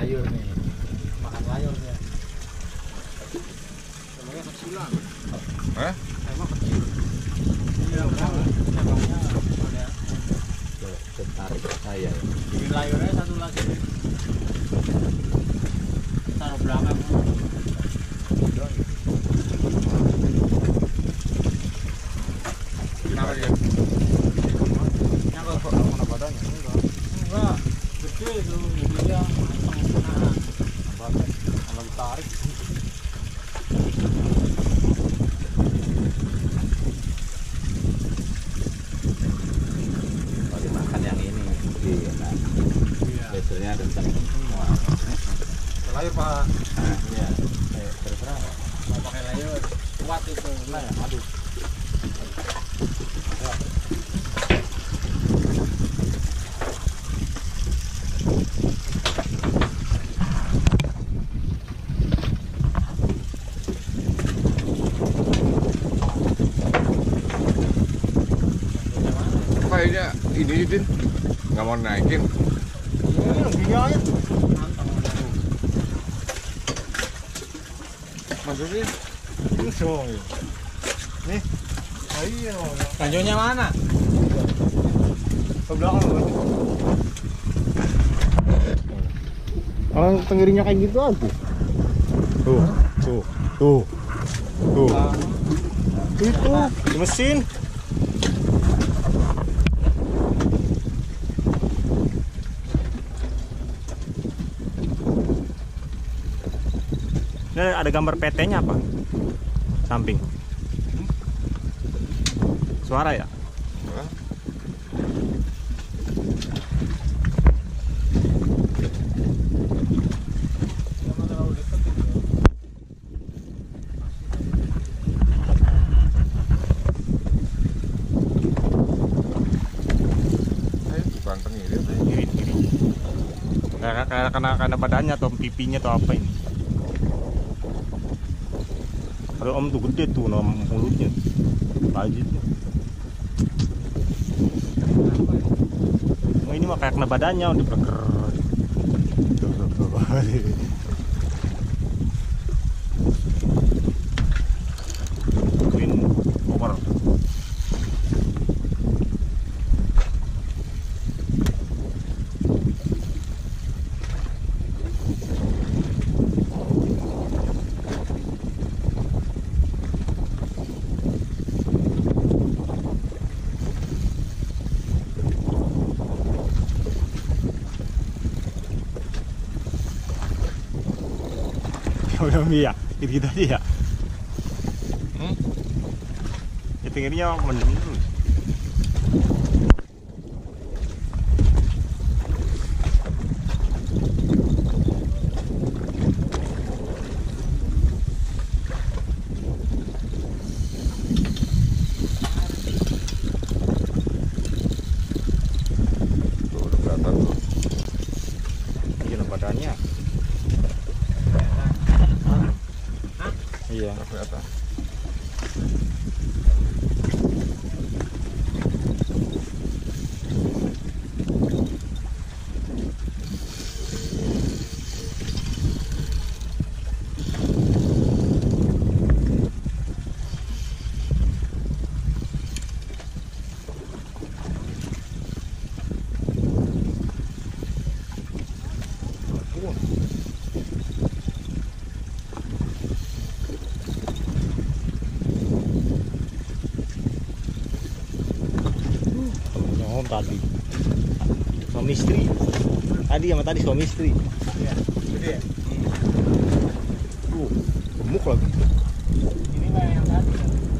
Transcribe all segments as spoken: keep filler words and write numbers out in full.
sayur nih, makan sayur dia. Sebenarnya kecilan. Eh? Emang kecil. Iya, cabangnya ada. Tertarik saya. Jadi layurnya satu lagi. Taruh belakang. Kenapa dia? Nyangkut kok mana badannya? Enggak. Enggak. Gede itu, jadi dia tengah-tengah. Kalau ditarik. Kalau dimakan yang ini, iya. Iya. Biasanya kentang semua. Layur Pak. Iya. Terserah. Mau pakai layur kuat itu. Nah, ya, aduh. Kayaknya ini Din nggak mau naikin. Ini gini aja. Maksudnya Ini dong. Nih. Ayo. Tanjungnya mana? Ke belakang. Kalau tenggirinya kayak gitu aja. Tuh, tuh, tuh, tuh. Itu di mesin. Ini ada gambar P T-nya apa? Samping. Suara ya? bukan tenggiri. Kiri, kiri. Kayak kayak karena karena badannya atau pipinya atau apa ini? Kalau om tuh gede tuh nama mulutnya, tajitnya. Oh, ini mah kayak kena badannya, udah berker. Twin over. Udah ya, gitu, -gitu aja ya. Hmm? Ya pinggirnya mendem terus. Tuh udah kelihatan tuh. Iya badannya. Iya. Udah kelihatan. Oh, tadi suami istri tadi sama tadi suami istri. Iya. Gede. Uh, gemuk lagi. Ini mah yang tadi.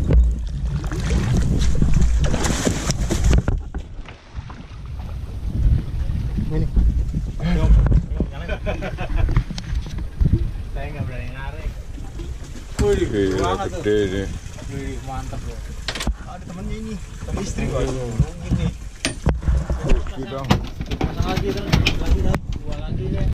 Ini. Saya nggak berani narik. Wih, Banget tuh. gede deh. Wih, mantap ya. Ada temennya ini, temen istri Wah, gua. nungging nih. Rugi dong. Pasang lagi dong, lagi dong, dua lagi deh.